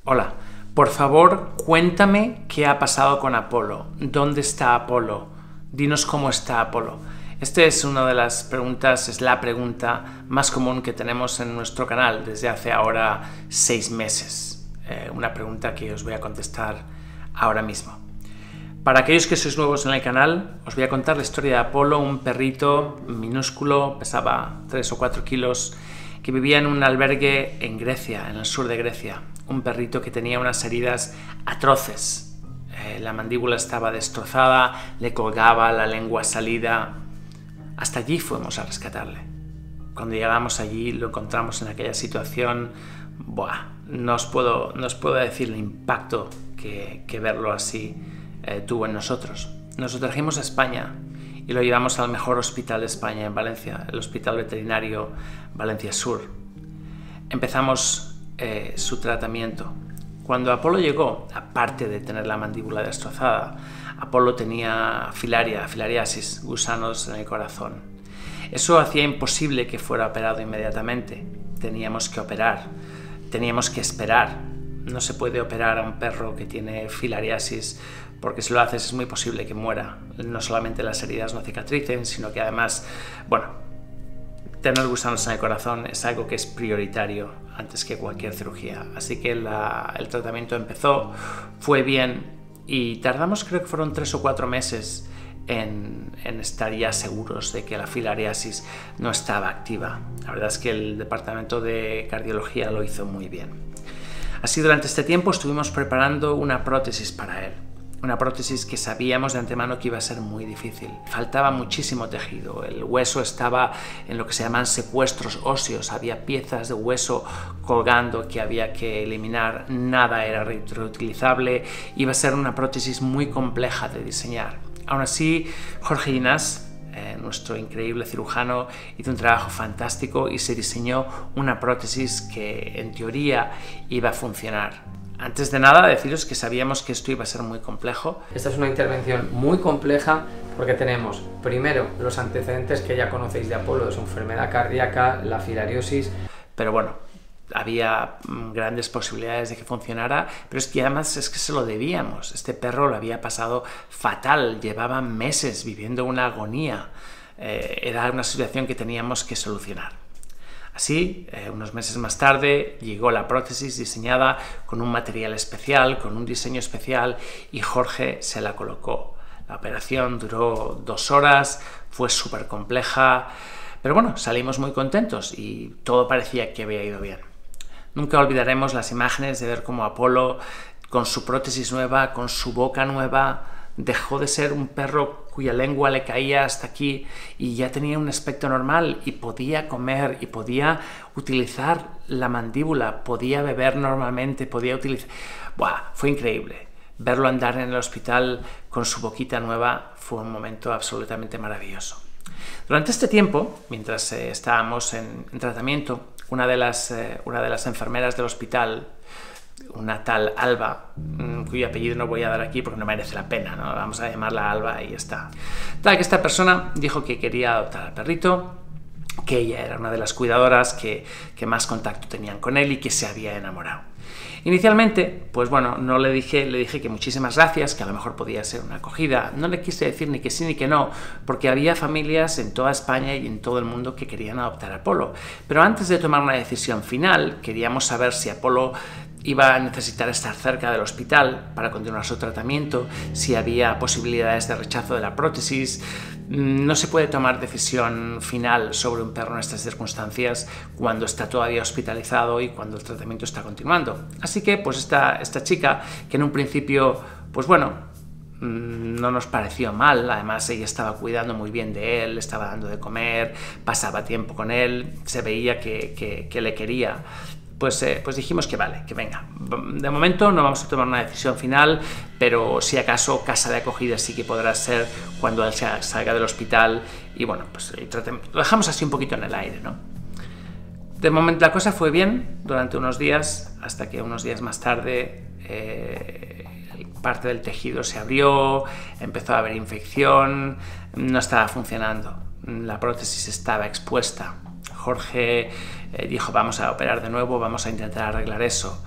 Hola, por favor, cuéntame qué ha pasado con Apolo. ¿Dónde está Apolo? Dinos cómo está Apolo. Esta es una de las preguntas, es la pregunta más común que tenemos en nuestro canal desde hace ahora 6 meses. Una pregunta que os voy a contestar ahora mismo. Para aquellos que sois nuevos en el canal, os voy a contar la historia de Apolo, un perrito minúsculo, pesaba 3 o 4 kilos, que vivía en un albergue en Grecia, en el sur de Grecia. Un perrito que tenía unas heridas atroces. La mandíbula estaba destrozada, le colgaba la lengua salida. Hasta allí fuimos a rescatarle. Cuando llegamos allí lo encontramos en aquella situación. No os puedo decir el impacto que verlo así tuvo en nosotros. Nos lo trajimos a España y lo llevamos al mejor hospital de España en Valencia, el Hospital Veterinario Valencia Sur. Empezamos su tratamiento. Cuando Apolo llegó, aparte de tener la mandíbula destrozada, Apolo tenía filariasis, gusanos en el corazón. Eso hacía imposible que fuera operado inmediatamente. Teníamos que operar, teníamos que esperar. No se puede operar a un perro que tiene filariasis porque si lo haces es muy posible que muera. No solamente las heridas no cicatricen, sino que además, tener gusanos en el corazón es algo que es prioritario antes que cualquier cirugía. Así que el tratamiento empezó, fue bien y tardamos, creo que fueron 3 o 4 meses en estar ya seguros de que la filariasis no estaba activa. La verdad es que el departamento de cardiología lo hizo muy bien. Así, durante este tiempo estuvimos preparando una prótesis para él. Una prótesis que sabíamos de antemano que iba a ser muy difícil. Faltaba muchísimo tejido, el hueso estaba en lo que se llaman secuestros óseos, había piezas de hueso colgando que había que eliminar, nada era reutilizable, iba a ser una prótesis muy compleja de diseñar. Aún así, Jorge Llinás, nuestro increíble cirujano, hizo un trabajo fantástico y se diseñó una prótesis que en teoría iba a funcionar. Antes de nada, deciros que sabíamos que esto iba a ser muy complejo. Esta es una intervención muy compleja porque tenemos, primero, los antecedentes que ya conocéis de Apolo, de su enfermedad cardíaca, la filariosis. Pero bueno, había grandes posibilidades de que funcionara, pero es que además es que se lo debíamos. Este perro lo había pasado fatal, llevaba meses viviendo una agonía. Era una situación que teníamos que solucionar. Así, unos meses más tarde, llegó la prótesis diseñada con un material especial, con un diseño especial, y Jorge se la colocó. La operación duró 2 horas, fue súper compleja, pero bueno, salimos muy contentos y todo parecía que había ido bien. Nunca olvidaremos las imágenes de ver cómo Apolo, con su prótesis nueva, con su boca nueva, dejó de ser un perro cuya lengua le caía hasta aquí y ya tenía un aspecto normal y podía comer y podía utilizar la mandíbula, podía beber normalmente, podía utilizar... Fue increíble. Verlo andar en el hospital con su boquita nueva fue un momento absolutamente maravilloso. Durante este tiempo, mientras estábamos en tratamiento, una de las enfermeras del hospital, una tal Alba, cuyo apellido no voy a dar aquí porque no merece la pena, ¿no? Vamos a llamarla Alba y ya está. Tal que esta persona dijo que quería adoptar al perrito, que ella era una de las cuidadoras que más contacto tenían con él y que se había enamorado. Inicialmente, le dije que muchísimas gracias, que a lo mejor podía ser una acogida. No le quise decir ni que sí ni que no, porque había familias en toda España y en todo el mundo que querían adoptar a Apolo. Pero antes de tomar una decisión final, queríamos saber si Apolo iba a necesitar estar cerca del hospital para continuar su tratamiento, si había posibilidades de rechazo de la prótesis. No se puede tomar decisión final sobre un perro en estas circunstancias cuando está todavía hospitalizado y cuando el tratamiento está continuando. Así que esta chica, que en un principio, no nos pareció mal, además ella estaba cuidando muy bien de él, estaba dando de comer, pasaba tiempo con él, se veía que le quería. Pues dijimos que vale, que venga. De momento no vamos a tomar una decisión final, pero si acaso casa de acogida sí que podrá ser cuando él salga del hospital y lo dejamos así un poquito en el aire, ¿no? De momento la cosa fue bien durante unos días, hasta que unos días más tarde parte del tejido se abrió, empezó a haber infección, no estaba funcionando, la prótesis estaba expuesta. Jorge dijo, vamos a operar de nuevo, vamos a intentar arreglar eso.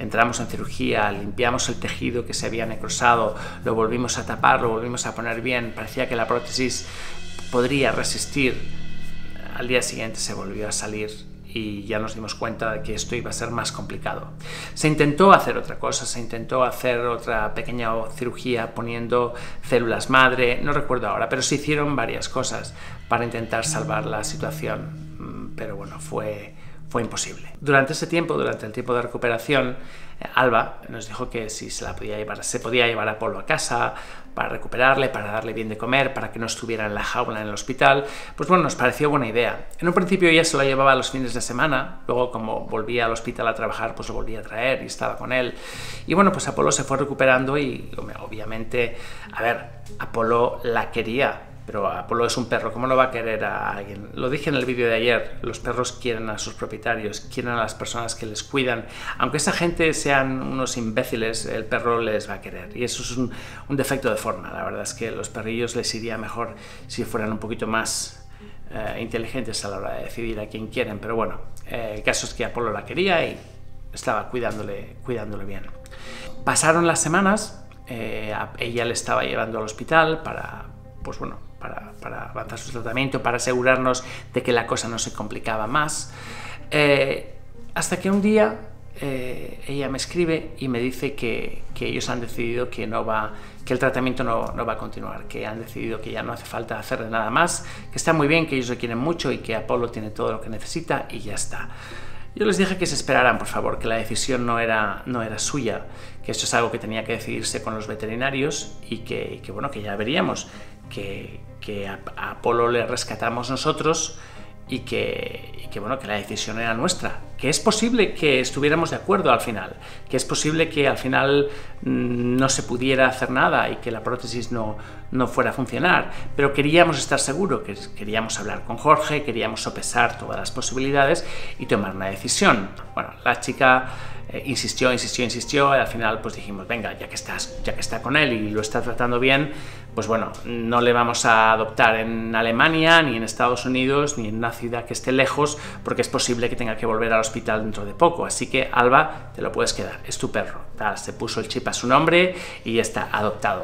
entramos en cirugía, limpiamos el tejido que se había necrosado, lo volvimos a tapar, lo volvimos a poner bien, parecía que la prótesis podría resistir. Al día siguiente se volvió a salir y ya nos dimos cuenta de que esto iba a ser más complicado. Se intentó hacer otra cosa, se intentó hacer otra pequeña cirugía poniendo células madre, no recuerdo ahora, pero se hicieron varias cosas para intentar salvar la situación, pero bueno, fue imposible. Durante ese tiempo, durante el tiempo de recuperación, Alba nos dijo que si se podía llevar a Apolo a casa para recuperarle, para darle bien de comer, para que no estuviera en la jaula en el hospital. Pues bueno, nos pareció buena idea. En un principio ella se lo llevaba los fines de semana, luego como volvía al hospital a trabajar, pues lo volvía a traer y estaba con él. Y bueno, pues Apolo se fue recuperando y obviamente, a ver, Apolo la quería. Pero Apolo es un perro, ¿cómo no va a querer a alguien? Lo dije en el vídeo de ayer, los perros quieren a sus propietarios, quieren a las personas que les cuidan. Aunque esa gente sean unos imbéciles, el perro les va a querer. Y eso es un defecto de forma. La verdad es que a los perrillos les iría mejor si fueran un poquito más inteligentes a la hora de decidir a quién quieren. Pero bueno, el caso es que Apolo la quería y estaba cuidándole bien. Pasaron las semanas, ella le estaba llevando al hospital para avanzar su tratamiento, para asegurarnos de que la cosa no se complicaba más, hasta que un día ella me escribe y me dice que ellos han decidido que el tratamiento no va a continuar, que han decidido que ya no hace falta hacerle nada más, que está muy bien, que ellos lo quieren mucho y que Apolo tiene todo lo que necesita y ya está. Yo les dije que se esperaran, por favor, que la decisión no era suya, que esto es algo que tenía que decidirse con los veterinarios y que ya veríamos, que a Apolo le rescatamos nosotros y que la decisión era nuestra, que es posible que estuviéramos de acuerdo al final, que es posible que al final no se pudiera hacer nada y que la prótesis no fuera a funcionar, pero queríamos estar seguros, queríamos hablar con Jorge, queríamos sopesar todas las posibilidades y tomar una decisión. Bueno, la chica insistió y al final pues dijimos, venga, ya que está con él y lo está tratando bien, pues bueno, no le vamos a adoptar en Alemania, ni en Estados Unidos, ni en una ciudad que esté lejos, porque es posible que tenga que volver al hospital dentro de poco. Así que, Alba, te lo puedes quedar, es tu perro. Se puso el chip a su nombre y ya está adoptado.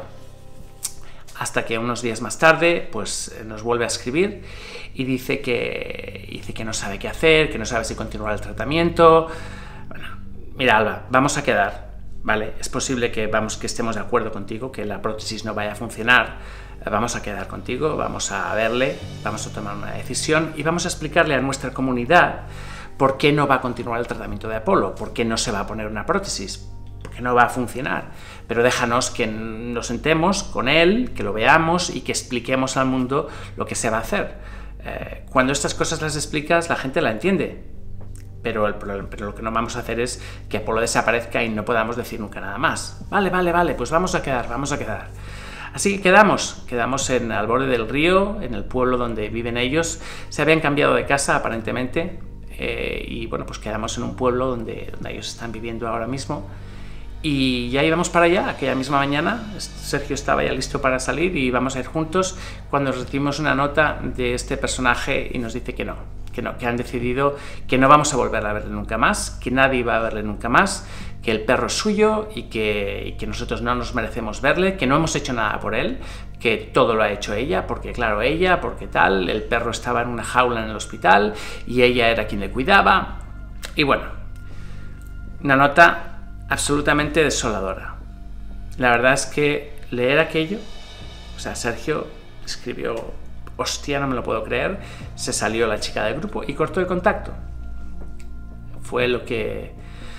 Hasta que unos días más tarde, pues nos vuelve a escribir y dice que no sabe qué hacer, que no sabe si continuar el tratamiento. Bueno, mira, Alba, vamos a quedar. ¿Vale? Es posible que estemos de acuerdo contigo, que la prótesis no vaya a funcionar. Vamos a quedar contigo, vamos a verle, vamos a tomar una decisión y vamos a explicarle a nuestra comunidad por qué no va a continuar el tratamiento de Apolo, por qué no se va a poner una prótesis, por qué no va a funcionar. Pero déjanos que nos sentemos con él, que lo veamos y que expliquemos al mundo lo que se va a hacer. Cuando estas cosas las explicas, la gente la entiende. Pero lo que no vamos a hacer es que Apolo desaparezca y no podamos decir nunca nada más. Vale, pues vamos a quedar. Así que quedamos al borde del río, en el pueblo donde viven ellos. Se habían cambiado de casa aparentemente y bueno, pues quedamos en un pueblo donde ellos están viviendo ahora mismo. Y ya íbamos para allá, aquella misma mañana. Sergio estaba ya listo para salir y íbamos a ir juntos cuando recibimos una nota de este personaje y nos dice que han decidido que no vamos a volver a verle nunca más, que nadie va a verle nunca más, que el perro es suyo y que nosotros no nos merecemos verle, que no hemos hecho nada por él, que todo lo ha hecho ella, porque tal, el perro estaba en una jaula en el hospital y ella era quien le cuidaba. Y bueno, una nota absolutamente desoladora. La verdad es que leer aquello, Sergio escribió: hostia, no me lo puedo creer, se salió la chica del grupo y cortó el contacto. Fue lo que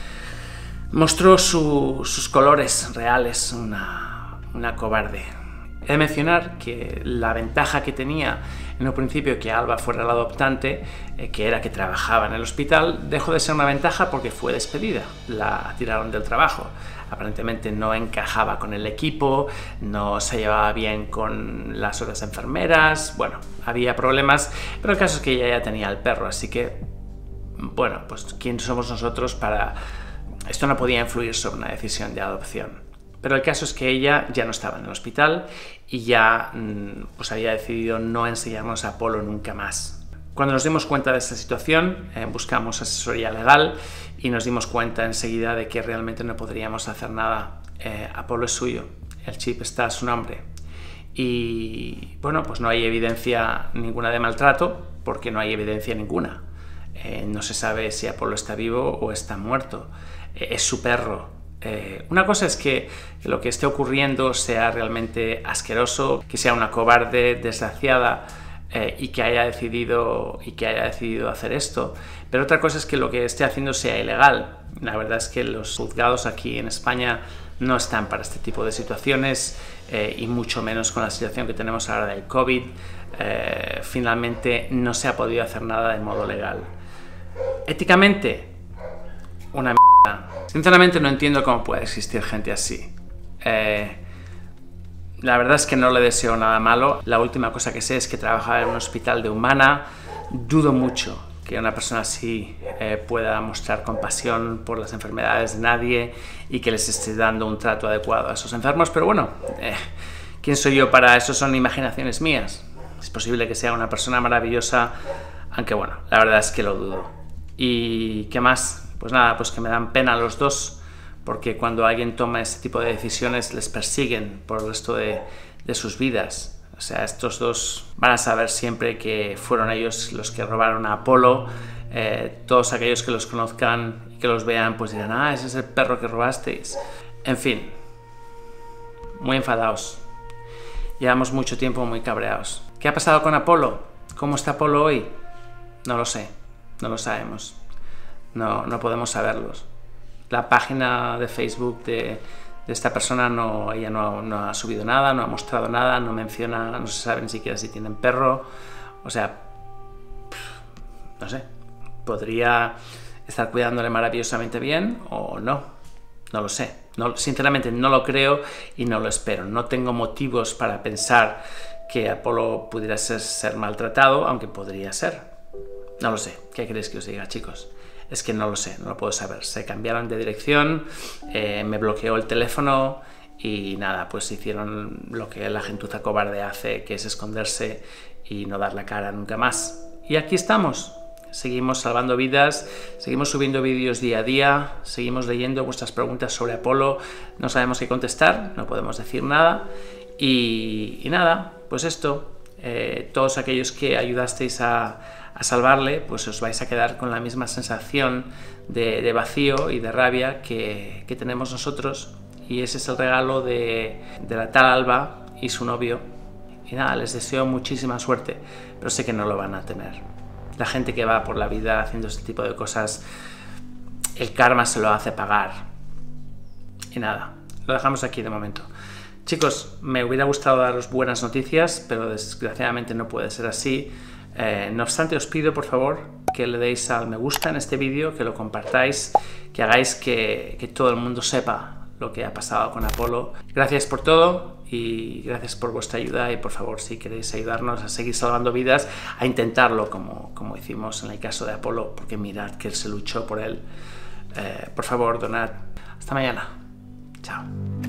mostró sus colores reales, una cobarde. He de mencionar que la ventaja que tenía en un principio que Alba fuera la adoptante, que era que trabajaba en el hospital, dejó de ser una ventaja porque fue despedida, la tiraron del trabajo. Aparentemente no encajaba con el equipo, no se llevaba bien con las otras enfermeras, bueno, había problemas, pero el caso es que ella ya tenía el perro, así que, bueno, pues ¿quién somos nosotros para...? Esto no podía influir sobre una decisión de adopción. Pero el caso es que ella ya no estaba en el hospital y ya pues había decidido no enseñarnos a Apolo nunca más. Cuando nos dimos cuenta de esta situación, buscamos asesoría legal y nos dimos cuenta enseguida de que realmente no podríamos hacer nada. Apolo es suyo, el chip está a su nombre y bueno, pues no hay evidencia ninguna de maltrato porque no hay evidencia ninguna. No se sabe si Apolo está vivo o está muerto. Es su perro. Una cosa es que lo que esté ocurriendo sea realmente asqueroso, que sea una cobarde desgraciada y que haya decidido hacer esto, pero otra cosa es que lo que esté haciendo sea ilegal. La verdad es que los juzgados aquí en España no están para este tipo de situaciones y mucho menos con la situación que tenemos ahora del COVID. Finalmente no se ha podido hacer nada de modo legal. Éticamente, una mierda. Sinceramente no entiendo cómo puede existir gente así. La verdad es que no le deseo nada malo. La última cosa que sé es que trabajaba en un hospital de Humana. Dudo mucho que una persona así pueda mostrar compasión por las enfermedades de nadie y que les esté dando un trato adecuado a esos enfermos, pero bueno, ¿quién soy yo para eso? Son imaginaciones mías. Es posible que sea una persona maravillosa, aunque bueno, la verdad es que lo dudo. ¿Y qué más? Pues nada, pues que me dan pena los dos, porque cuando alguien toma este tipo de decisiones les persiguen por el resto de sus vidas. O sea, estos dos van a saber siempre que fueron ellos los que robaron a Apolo. Todos aquellos que los conozcan y que los vean pues dirán, ah, ese es el perro que robasteis. En fin, muy enfadados. Llevamos mucho tiempo muy cabreados. ¿Qué ha pasado con Apolo? ¿Cómo está Apolo hoy? No lo sé, no lo sabemos. No podemos saberlos. La página de Facebook de esta persona ella no ha subido nada, no ha mostrado nada, no menciona, no se sabe ni siquiera si tienen perro. O sea, no sé, podría estar cuidándole maravillosamente bien o no lo sé. Sinceramente no lo creo y no lo espero. No tengo motivos para pensar que Apolo pudiera ser maltratado, aunque podría ser. No lo sé. ¿Qué queréis que os diga, chicos? Es que no lo sé, no lo puedo saber. Se cambiaron de dirección, me bloqueó el teléfono y nada, pues hicieron lo que la gentuza cobarde hace, que es esconderse y no dar la cara nunca más. Y aquí estamos. Seguimos salvando vidas, seguimos subiendo vídeos día a día, seguimos leyendo vuestras preguntas sobre Apolo. No sabemos qué contestar, no podemos decir nada. Y nada, pues esto. Todos aquellos que ayudasteis a salvarle, pues os vais a quedar con la misma sensación de vacío y de rabia que tenemos nosotros, y ese es el regalo de la tal Alba y su novio. Y nada, les deseo muchísima suerte, pero sé que no lo van a tener. La gente que va por la vida haciendo este tipo de cosas, el karma se lo hace pagar. Y nada, lo dejamos aquí de momento. Chicos, me hubiera gustado daros buenas noticias, pero desgraciadamente no puede ser así. No obstante, os pido por favor que le deis al me gusta en este vídeo, que lo compartáis, que hagáis que todo el mundo sepa lo que ha pasado con Apolo. Gracias por todo y gracias por vuestra ayuda, y por favor, si queréis ayudarnos a seguir salvando vidas, a intentarlo como hicimos en el caso de Apolo, porque mirad que él se luchó por él. Por favor, donad. Hasta mañana. Chao.